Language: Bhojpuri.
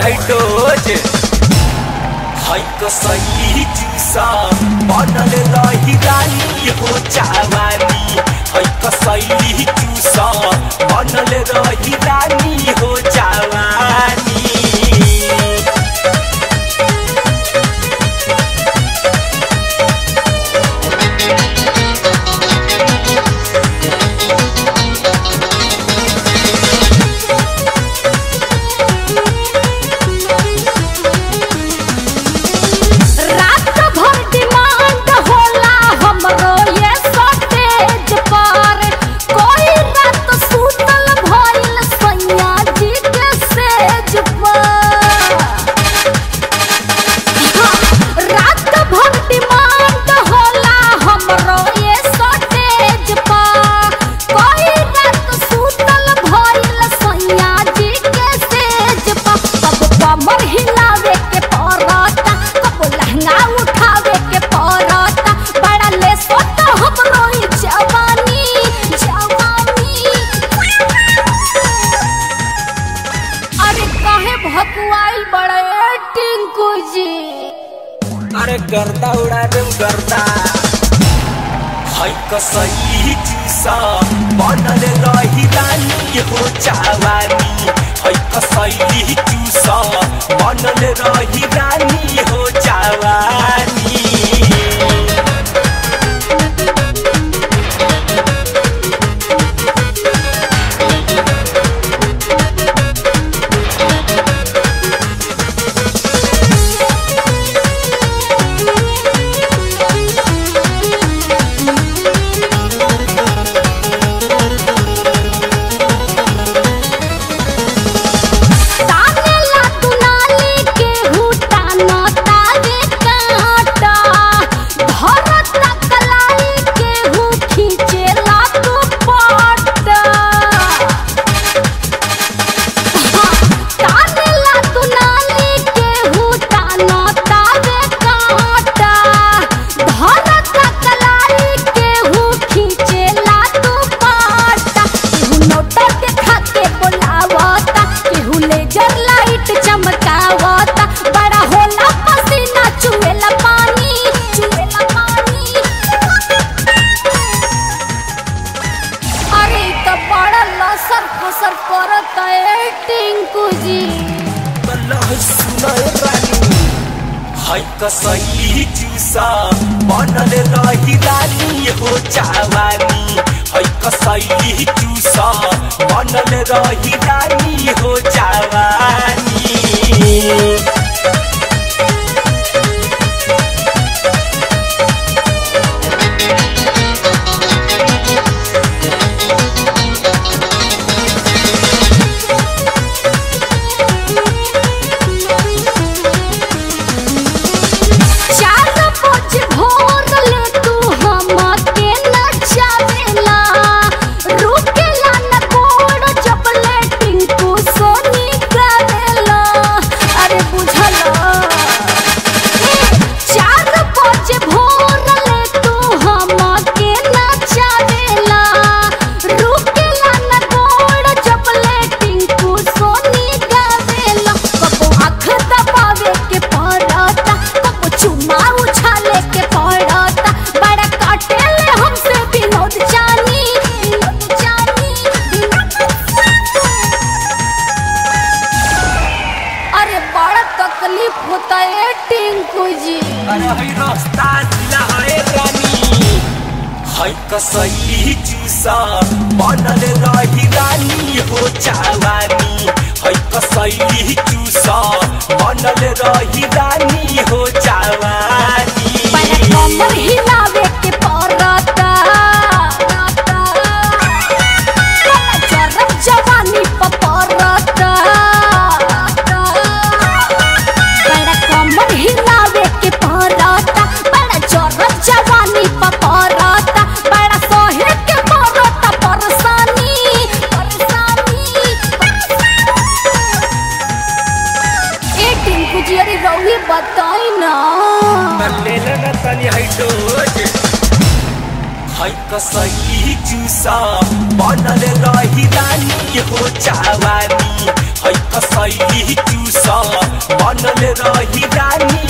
है डोज है कसई चूसा बनल रही रानी हो जवानी है कसई चूसा बनल रही रानी हो जवानी। अरे गर्दा उड़ा दे गर्दा है कसई चूसा बनल रही रानी हो जवानी है कसई चूसा बनल रही रानी हो जवानी। है कसई चूसा बनल रही रानी हो जवानी है कसई चूसा बनल रही रानी हो जवानी। है कसई चूसा बनल रही रानी हो जवानी है कसई चूसा बनल रही रानी हो जवानी। कमर हिलावे के पड़ता जरब जवानी पड़ता बड़ा कमर हिलावे के पड़ता बड़ा जरब जवानी पड़ता बड़ा सोहे के पड़ता परेशानी एक दिन गुजियरी रौही बताई ना ले लेना तनी है डोज है कसई चूसा बनल रही रानी हो जवानी है कसैली चूसा बनल रही रानी